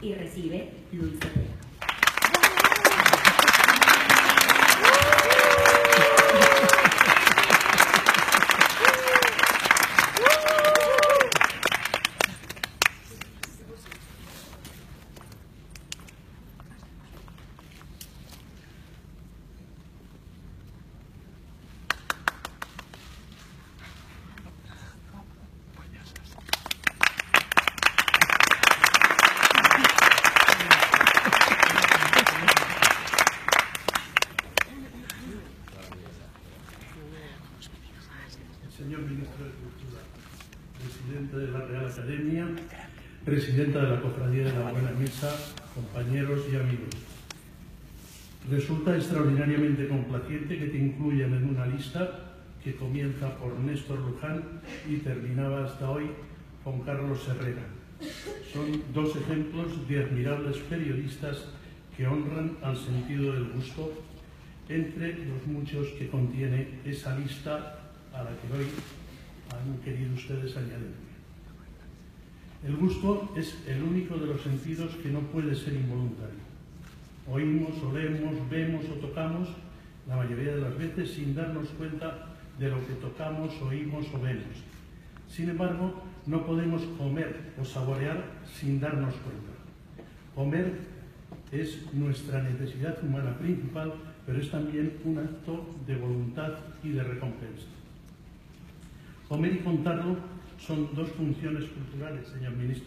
y recibe Luis Herrera. Señor Ministro de Cultura, Presidente de la Real Academia, Presidenta de la Cofradía de la Buena Misa, compañeros y amigos. Resulta extraordinariamente complaciente que te incluyan en una lista que comienza por Néstor Luján y terminaba hasta hoy con Carlos Herrera. Son dos ejemplos de admirables periodistas que honran al sentido del gusto, entre los muchos que contiene esa lista a la que hoy han querido ustedes añadirme. El gusto es el único de los sentidos que no puede ser involuntario. Oímos, olemos, vemos o tocamos la mayoría de las veces sin darnos cuenta de lo que tocamos, oímos o vemos. Sin embargo, no podemos comer o saborear sin darnos cuenta. Comer es nuestra necesidad humana principal, pero es también un acto de voluntad y de recompensa. Comer y contarlo son dos funciones culturales, señor Ministro.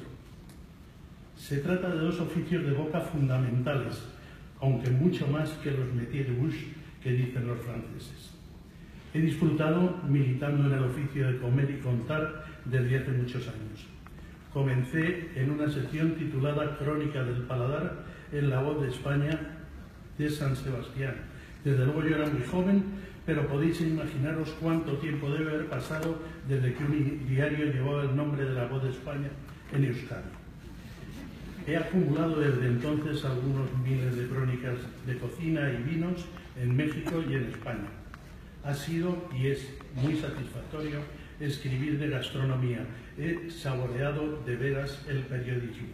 Se trata de dos oficios de boca fundamentales, aunque mucho más que los métiers de bouche que dicen los franceses. He disfrutado militando en el oficio de comer y contar desde hace muchos años. Comencé en una sección titulada Crónica del Paladar en La Voz de España de San Sebastián. Desde luego yo era muy joven, pero podéis imaginaros cuánto tiempo debe haber pasado desde que un diario llevaba el nombre de La Voz de España en Euskadi. He acumulado desde entonces algunos miles de crónicas de cocina y vinos en México y en España. Ha sido y es muy satisfactorio escribir de gastronomía. He saboreado de veras el periodismo.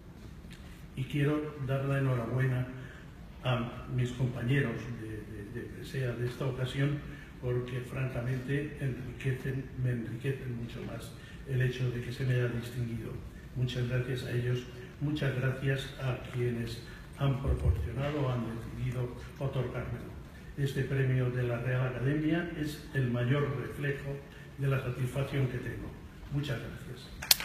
Y quiero dar la enhorabuena a mis compañeros de presea de esta ocasión, porque francamente me enriquecen mucho más el hecho de que se me haya distinguido. Muchas gracias a ellos, muchas gracias a quienes han proporcionado o han decidido otorgármelo. Este premio de la Real Academia es el mayor reflejo de la satisfacción que tengo. Muchas gracias.